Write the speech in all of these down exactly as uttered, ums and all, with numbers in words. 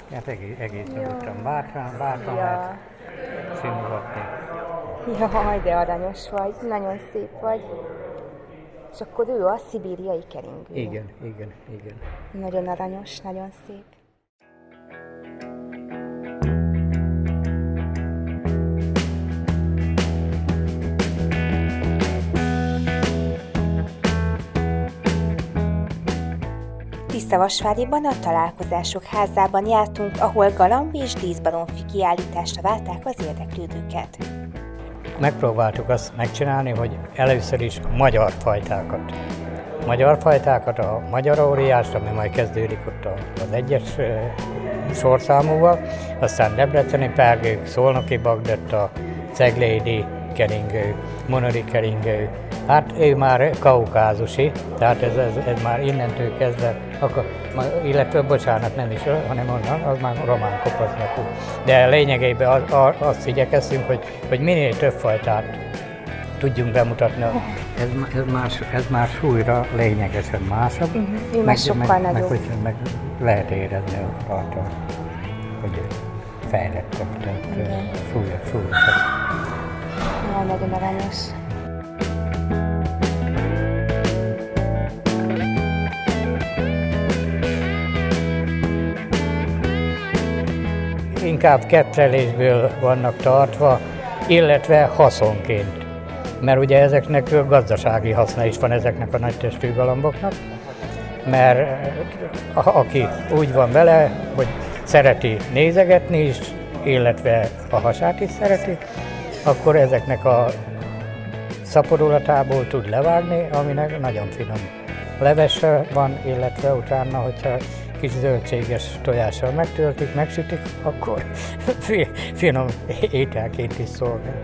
Hát egész, egész nyugodtan, bátran, bátran Ja. lehet simogatni. Jaj, de aranyos vagy, nagyon szép vagy. És akkor ő a szibériai keringő. Igen, igen, igen. Nagyon aranyos, nagyon szép. Tiszavasváriban a Találkozások házában jártunk, ahol galamb és díszbaromfi kiállításra várták az érdeklődőket. Megpróbáltuk azt megcsinálni, hogy először is a magyar fajtákat. A magyar fajtákat, a magyar óriást, ami majd kezdődik ott az egyes sorszámúval, aztán debreceni pergők, szolnoki bagdetta, ceglédi keringő, monori keringő. Hát ő már kaukázusi, tehát ez, ez, ez már innentől kezdve, akkor, illetve bocsánat, nem is, hanem onnan, az már román kopasznyakú. De lényegében az, az, azt igyekeztünk, hogy, hogy minél több fajtát tudjunk bemutatni. Ez, ez, más, ez már súlyra lényegesen másabb. Uh-huh. Ő meg, sokkal meg, nagyobb. Meg, meg, meg lehet érezni rajta, hogy fejlettebb, tehát súlyos, súlyosabb. Jaj, nagyon aranyos. Inkább kettelésből vannak tartva, illetve haszonként. Mert ugye ezeknek gazdasági haszna is van ezeknek a nagytestű galamboknak, mert a, aki úgy van vele, hogy szereti nézegetni is, illetve a hasát is szereti, akkor ezeknek a szaporulatából tud levágni, aminek nagyon finom levese van, illetve utána, hogyha kis zöldséges tojással megtöltik, megsütik, akkor finom ételként is szolgál.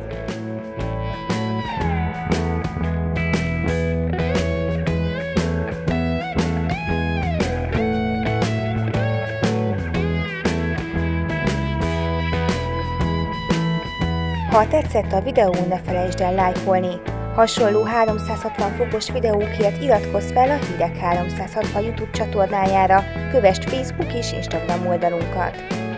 Ha tetszett a videó, ne felejtsd el lájkolni. Hasonló háromszázhatvan fokos videókért iratkozz fel a Hírek háromszázhatvan YouTube csatornájára, kövesd Facebook és Instagram oldalunkat.